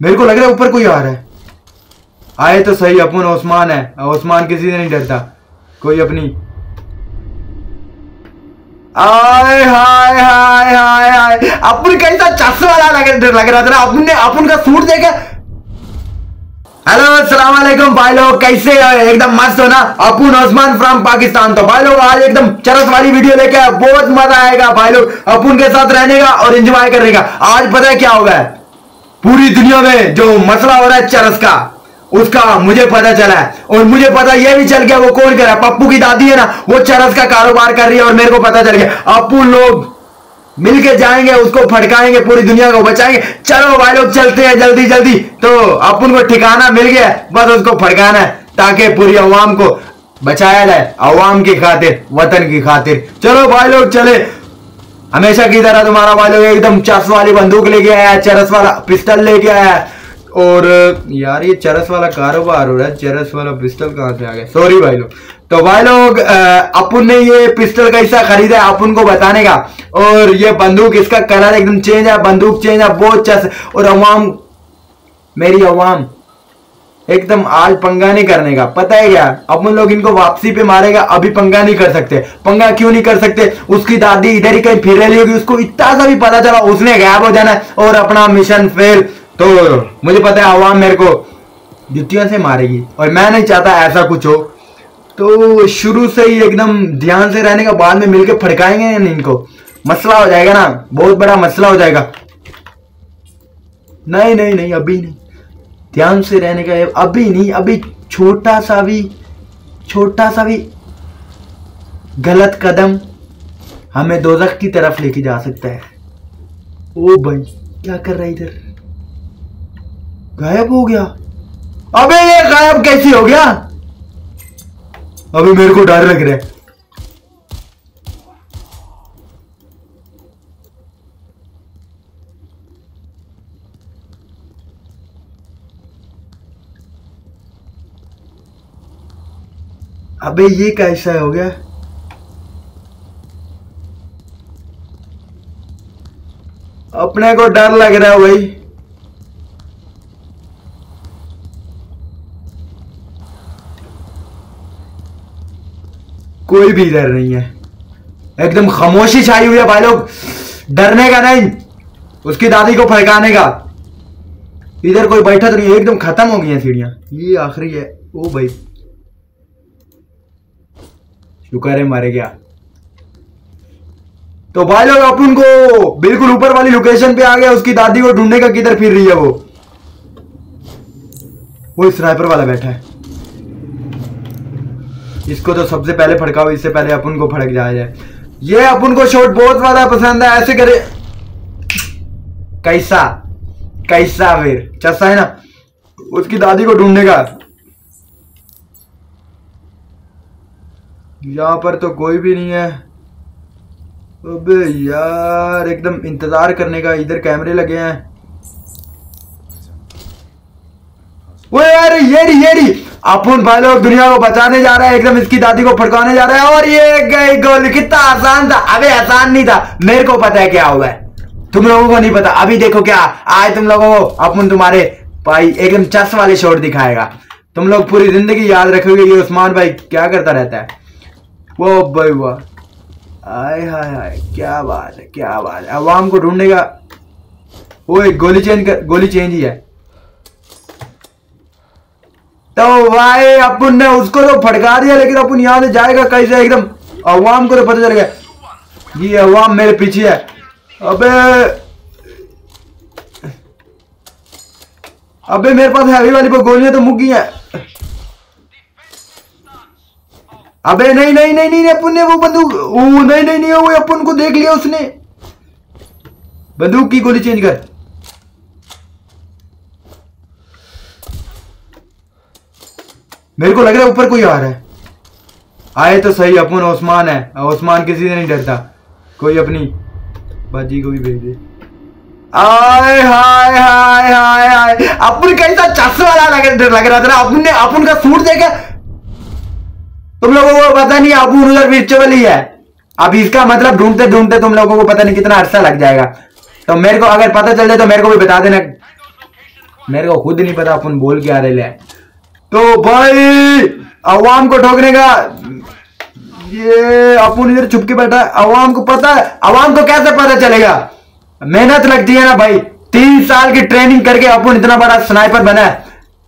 मेरे को लग रहा है ऊपर कोई आ रहा है। आए तो सही, अपन ओस्मान है। ओस्मान किसी से नहीं डरता। कोई अपनी आय हाय हाय हाय हाय, अपन कैसा चस्से वाला लग रहा था ना। अपन का सूट देखे। हेलो अस्सलाम वालेकुम भाई लोग, कैसे हो? एकदम मस्त हो ना। अपन ओस्मान फ्रॉम पाकिस्तान। तो भाई लोग आज एकदम चरस वाली वीडियो लेके आए, बहुत मजा आएगा भाई लोग अपन के साथ रहने का और एंजॉय करने का। आज पता है क्या होगा? पूरी दुनिया में जो मसला हो रहा है चरस का, उसका मुझे पता चला है। और मुझे पता यह भी चल गया वो कौन कर रहा है। पप्पू की दादी है ना, वो चरस का कारोबार कर रही है और मेरे को पता चल गया। अपन लोग मिलके जाएंगे, उसको फटकाएंगे, पूरी दुनिया को बचाएंगे। चलो भाई लोग चलते हैं जल्दी जल्दी। तो अपन को ठिकाना मिल गया, बस उसको फटकाना है ताकि पूरी अवाम को बचाया जाए, अवाम की खातिर, वतन की खातिर। चलो भाई लोग चले। हमेशा की तरह तुम्हारा भाई लोग एकदम चरस वाली बंदूक लेके आया, चरस वाला पिस्टल लेके आया। और यार ये चरस वाला कारोबार हो रहा है, चरस वाला पिस्टल कहां से आ गया? सॉरी भाई लोग। तो भाई लोग अपन ने ये पिस्टल कैसा खरीदा है अपन को बताने का। और ये बंदूक, इसका कलर एकदम चेंज है, बंदूक चेंज है, बहुत चस। और अवाम, मेरी अवाम एकदम आज पंगा नहीं करने का। पता है क्या, अपन लोग इनको वापसी पे मारेगा, अभी पंगा नहीं कर सकते। पंगा क्यों नहीं कर सकते? उसकी दादी इधर ही कहीं फिर रही होगी, उसको इतना सा भी पता चला उसने गायब हो जाना है और अपना मिशन फेल। तो मुझे पता है अवाम मेरे को जुतियों से मारेगी और मैं नहीं चाहता ऐसा कुछ हो। तो शुरू से ही एकदम ध्यान से रहने का, बाद में मिलकर फटकाएंगे इनको। मसला हो जाएगा ना, बहुत बड़ा मसला हो जाएगा। नहीं नहीं नहीं, अभी नहीं, ध्यान से रहने का। अभी नहीं, अभी छोटा सा भी गलत कदम हमें दोज़ख की तरफ लेके जा सकता है। ओ भाई क्या कर रहा है इधर? गायब हो गया। अबे ये गायब कैसे हो गया? अबे मेरे को डर लग रहा है। अबे ये कैसा हो गया? अपने को डर लग रहा है भाई। कोई भी इधर नहीं है, एकदम खामोशी छाई हुई है भाई लोग। डरने का नहीं, उसकी दादी को फटकाने का। इधर कोई बैठा तो नहीं, एकदम खत्म हो गई है सीढ़ियां। ये आखिरी है। ओ भाई शुक्र है मर गया। तो भाई लोग अपन को बिल्कुल ऊपर वाली लोकेशन पे आ गया। उसकी दादी को ढूंढने का, किधर फिर रही है वो स्नाइपर वाला बैठा है। इसको तो सबसे पहले फटकाओ, इससे पहले अपन को फटक जाए। ये अपन को शॉट बहुत ज्यादा पसंद है, ऐसे करे। कैसा फिर चस्सा है ना उसकी दादी को ढूंढने का। यहां पर तो कोई भी नहीं है। अबे यार एकदम इंतजार करने का। इधर कैमरे लगे हैं। वो यार ये रही अपन भाई लोग दुनिया को बचाने जा रहा है, एकदम इसकी दादी को फटकाने जा रहा है। और ये गई गोली। कितना आसान था? अबे आसान नहीं था, मेरे को पता है क्या हुआ है, तुम लोगों को नहीं पता। अभी देखो क्या आज तुम लोगों को अपन तुम्हारे भाई एकदम चस वाले शॉट दिखाएगा। तुम लोग पूरी जिंदगी याद रखोगे ये उस्मान भाई क्या करता रहता है। वो भाई वाह, आय हाय हाय, क्या बात है, क्या बात है। अवाम को ढूंढने का। वो गोली चेंज ही है। तो भाई अपन ने उसको तो फटका दिया, लेकिन अपन यहां से जाएगा कैसे? एकदम अवाम को तो पता चल गया ये अवाम मेरे पीछे है। अबे मेरे पास हैवी वाली गोलियां तो मुक्की है। अबे नहीं नहीं नहीं नहीं, अपन ने वो बंदूक, नहीं नहीं नहीं, वो अपन को देख लिया उसने। बंदूक की गोली चेंज कर। मेरे को लग रहा है ऊपर कोई आ रहा है। आए तो सही, अपन ओस्मान है। ओस्मान किसी से नहीं डरता। कोई अपनी बाजी को भी भेज दे। आय हाय हाय हाय हाय, अपन कैसा चस्से वाला लग रहा था ना। अपन का सूट देखे तुम लोगों को पता नहीं अपन उधर विर्चुअल ही है। अब इसका मतलब ढूंढते ढूंढते तुम लोगों को पता नहीं कितना अरसा लग जाएगा। तो मेरे को अगर पता चल जाए तो मेरे को भी बता देना। मेरे को खुद नहीं पता अपन बोल के आ रहे ले। तो भाई अवाम को ठोकने का ये अपन इधर चुप के बैठा है। अवाम को पता है, अवाम को कैसे पता चलेगा? मेहनत लगती है ना भाई, 3 साल की ट्रेनिंग करके अपन इतना बड़ा स्नाइपर बना है।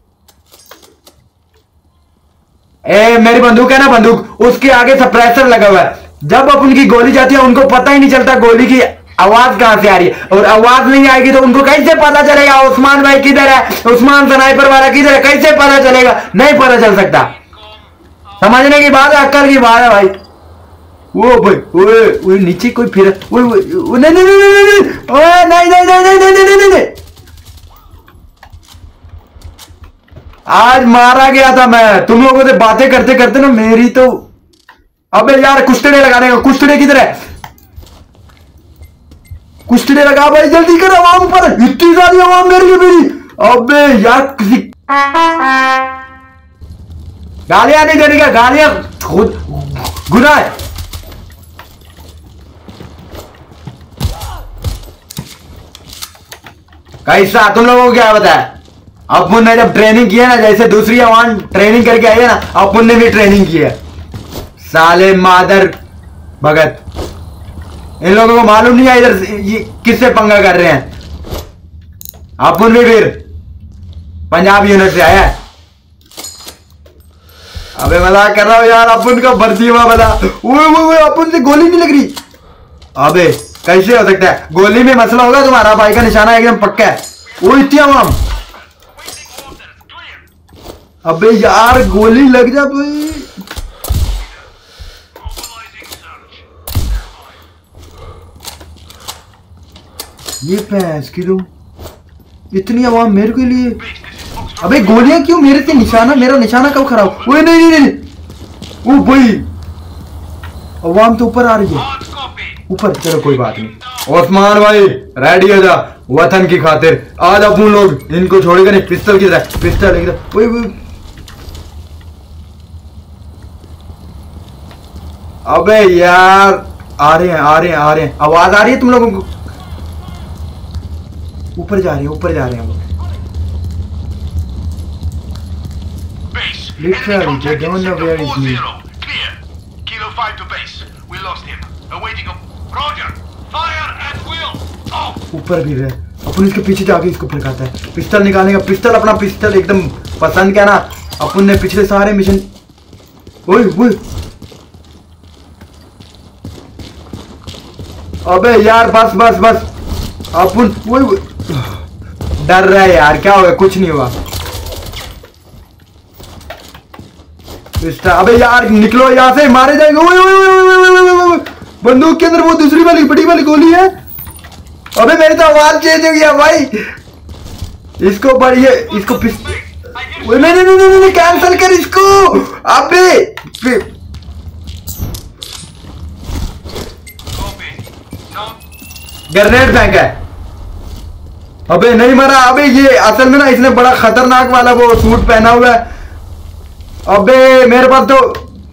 मेरी बंदूक है ना, बंदूक उसके आगे सप्रेसर लगा हुआ है। जब अपन की गोली जाती है उनको पता ही नहीं चलता गोली की आवाज कहां से आ रही है, और आवाज नहीं आएगी तो उनको कैसे पता चलेगा उस्मान भाई किधर है, उस्मान स्नाइपर वाला किधर है, कैसे पता चलेगा? नहीं पता चल सकता। समझने की बात है, अक्ल की बात है भाई। वो भाई वो नीचे कोई फिर नहीं नहीं नहीं नहीं नहीं नहीं नहीं नहीं नहीं नहीं नहीं। आज मारा गया था मैं तुम लोगों से बातें करते करते ना मेरी तो। अबे यार कुश्तड़े लगाने का, कुश्तड़े किधर है? कुश्तड़े लगा भाई, जल्दी कर। आवाम पर इतनी सारी आवाम मेरी है मेरी। अबे यार किसी गालियां नहीं देने का, गालियां खुद गुनाह है। कैसा तुम लोगों को क्या बताया? अपन ने जब ट्रेनिंग की है ना, जैसे दूसरी अवाम ट्रेनिंग करके आई है ना, अपन ने भी ट्रेनिंग की है। साले मादर भगत, इन लोगों को मालूम नहीं है इधर ये किससे पंगा कर रहे हैं। अपन भी फिर पंजाब यूनिट से आया है। अबे मजाक कर रहा हूं यार, अपन का भर्ती हुआ बता। वो अपन से गोली नहीं लग रही। अबे कैसे हो सकता है? गोली में मसला होगा तुम्हारा, भाई का निशाना एकदम पक्का है। वो इतनी आवाम, अबे यार गोली लग जा भाई। ये भैंस की दो इतनी आवाम मेरे के लिए। अबे गोलियां क्यों मेरे से? निशाना, मेरा निशाना कब खराब? वो नहीं नहीं नहीं, ओ भाई आवाम तो ऊपर आ रही है, ऊपर। चलो कोई बात नहीं। ओस्मान भाई रेडी हो जा वतन की खातिर। आज अपन लोग इनको छोड़ेगा नहीं। पिस्टल की तरह, पिस्टल एकदम। वही अबे यार आ रहे हैं आ रहे हैं आ रहे हैं। आवाज आ रही है तुम लोगों को? ऊपर जा रहे हैं, ऊपर जा रहे हैं वो। Literally, they don't know where is me. Kilo 5 to base. We lost him. Awaiting a Roger. Fire at will. ऊपर भी रहे। अपन इसके पीछे जाके इसको फड़काता है। पिस्टल निकालने का, पिस्टल अपना पिस्टल एकदम पसंद क्या ना। अपन ने पिछले सारे मिशन ओए ओए। अबे यार बस बस बस। अपन वो डर रहा है यार, क्या होगा? कुछ नहीं हुआ। अबे यार निकलो यहाँ से, मारे जाएंगे। बंदूक के अंदर वो दूसरी वाली बड़ी वाली गोली है। अबे मेरी तो आवाज चेंज हो गया भाई। इसको बढ़िए, इसको नहीं नहीं नहीं नहीं कैंसिल कर इसको। अबे ग्रेनेड फेंका है। अबे नहीं मरा। अबे ये असल में ना इसने बड़ा खतरनाक वाला वो सूट पहना हुआ है। अबे मेरे पास तो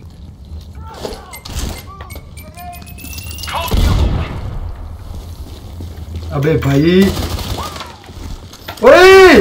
अबे भाई ओए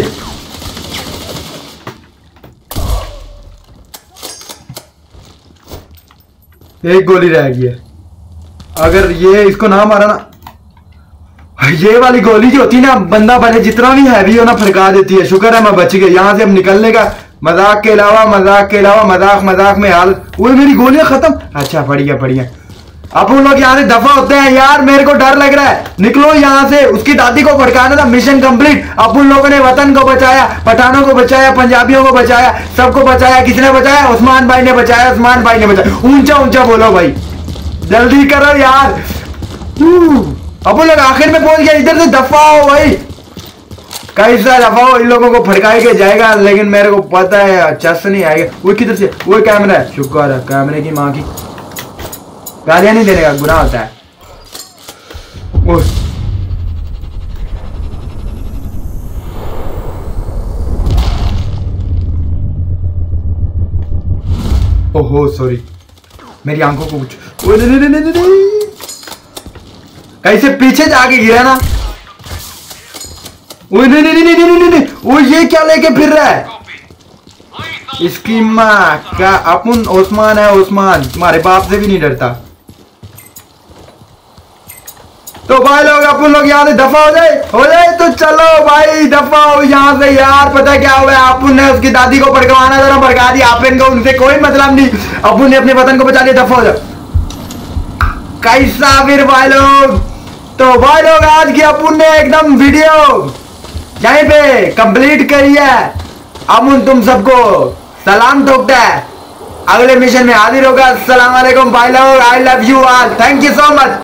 एक गोली रह गई है। अगर ये इसको ना मारा ना, ये वाली गोली जो होती है ना, बंदा भले जितना भी हैवी हो ना फड़का देती है। शुक्र है मैं बच गया। यहाँ से अब निकलने का मजाक के अलावा मजाक मजाक में हालत। वो मेरी गोलियां खत्म। अच्छा बढ़िया बढ़िया। अब उन लोग यहाँ से दफा होते हैं यार, मेरे को डर लग रहा है। निकलो यहाँ से। उसकी दादी को भड़काना था, मिशन कंप्लीट। अब उन लोगों ने वतन को बचाया, पठानों को बचाया, पंजाबियों को बचाया, सबको बचाया। किसने बचाया? उस्मान भाई ने बचाया, उस्मान भाई ने बचाया। ऊंचा ऊंचा बोलो भाई, जल्दी करो यार। अब वो लोग आखिर में पहुंच गया। इधर से दफा हो भाई, कैसा दफा हो। इन लोगों को फड़काए के जाएगा, लेकिन मेरे को पता है अच्छा से नहीं आएगा। वो किधर से? वो कैमरा है। शुक्र है, कैमरे की माँ की गालियां नहीं देने का गुनाह होता है। ओहो सॉरी, मेरी आंखों को कुछ। कैसे पीछे जाके गिरा ना। ओए नहीं नहीं नहीं नहीं नहीं, वो ये क्या लेके फिर रहा है? इसकी माँ का अपन ओस्मान है, ओस्मान तुम्हारे बाप से भी नहीं डरता। तो भाई लोग अपन लोग यहाँ से दफा हो जाए तो चलो भाई दफा हो यहाँ से यार। पता है क्या हुआ, अपन ने उसकी दादी को भड़कवाना था ना, भड़का दिया अपन को, उनसे कोई मतलब नहीं, अपन ने अपने वतन को बचा लिया। दफा हो जाओ कैसा फिर भाई लोग। तो भाई लोग आज की अपन ने एकदम वीडियो यहीं पे कंप्लीट करी है। अमुन तुम सबको सलाम ठोकता है, अगले मिशन में हाजिर होगा। अस्सलाम वालेकुम भाई लोग, I love you all, thank you so much.